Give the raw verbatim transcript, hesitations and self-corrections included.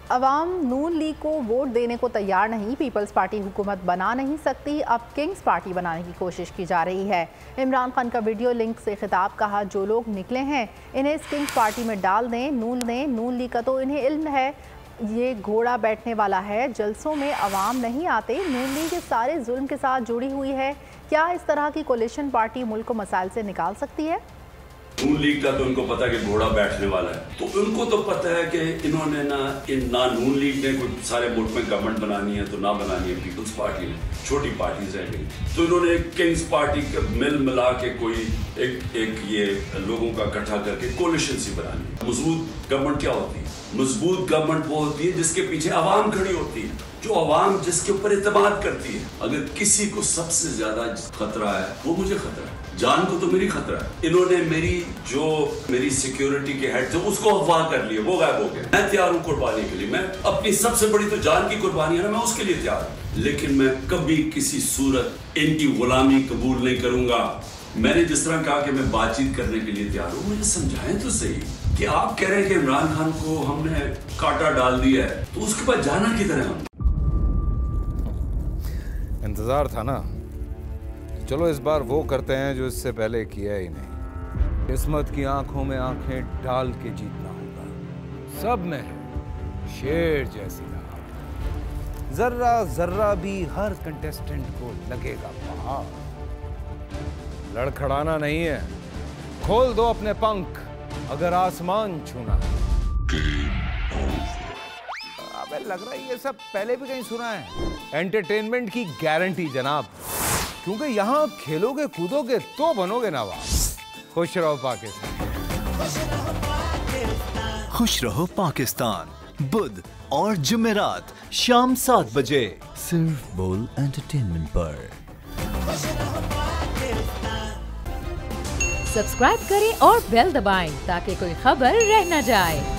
अवाम नून league को vote देने को तैयार नहीं, पीपल्स पार्टी हुकूमत बना नहीं सकती, अब किंग्स पार्टी बनाने की कोशिश की जा रही है। इमरान खान का वीडियो लिंक से खिताब, कहा जो लोग निकले हैं इन्हें इस किंग्स पार्टी में डाल दें, नून दें। नून लीग का तो इन्हें इल्म है ये घोड़ा बैठने वाला है, जलसों में अवाम नहीं आते। नून लीग इस सारे जुल्म के साथ जुड़ी हुई है। क्या इस तरह की कोलिशन पार्टी मुल्क को मसाइल से निकाल सकती है? नून लीग का तो उनको पता है कि घोड़ा बैठने वाला है, तो उनको तो पता है कि इन्होंने ना इन ना नून लीग ने कोई सारे मुल्क में गवर्नमेंट बनानी है तो ना बनानी है पीपल्स पार्टी ने, छोटी पार्टीज है, तो इन्होंने एक किंग्स पार्टी का मिल मिला के कोई एक एक ये लोगों का इकट्ठा करके कोलिशन सी बनानी है। मजबूत गवर्नमेंट क्या होती है? मजबूत गवर्नमेंट वो होती है जिसके पीछे अवाम खड़ी होती है, जो अवाम जिसके ऊपर इत्तेमाद करती है। अगर किसी को सबसे ज्यादा खतरा है वो मुझे खतरा है, जान को तो मेरी खतरा है। इन्होंने मेरी जो मेरी सिक्योरिटी के हेड थे उसको अगवा कर लिया, वो गायब हो गए। मैं तैयार हूँ कुर्बानी के लिए, मैं अपनी सबसे बड़ी तो जान की कुर्बानी है ना, मैं उसके लिए तैयार हूँ, लेकिन मैं कभी किसी सूरत इनकी गुलामी कबूल नहीं करूंगा। मैंने जिस तरह कहा कि मैं बातचीत करने के लिए तैयार हूँ, मुझे समझाएं तो सही कि आप कह रहे हैं कि इमरान खान को हमने कांटा डाल दिया है, तो उसके बाद जाना किधर है? हम इंतजार था ना, चलो इस बार वो करते हैं जो इससे पहले किया ही नहीं। किस्मत की आंखों में आंखें डाल के जीतना होगा, सब में है शेर जैसी राह, जर्रा जर्रा भी हर कंटेस्टेंट को लगेगा पहाड़। लड़खड़ाना नहीं है, खोल दो अपने पंख अगर आसमान छूना है। अबे लग रहा है ये सब पहले भी कहीं सुना है। एंटरटेनमेट की गारंटी जनाब, क्योंकि यहाँ खेलोगे कूदोगे तो बनोगे नवाब। खुश रहो पाकिस्तान। खुश रहो पाकिस्तान, बुध और जुमेरात शाम सात बजे सिर्फ बोल एंटरटेनमेंट पर। सब्सक्राइब करें और बेल दबाएं ताकि कोई खबर रह न जाए।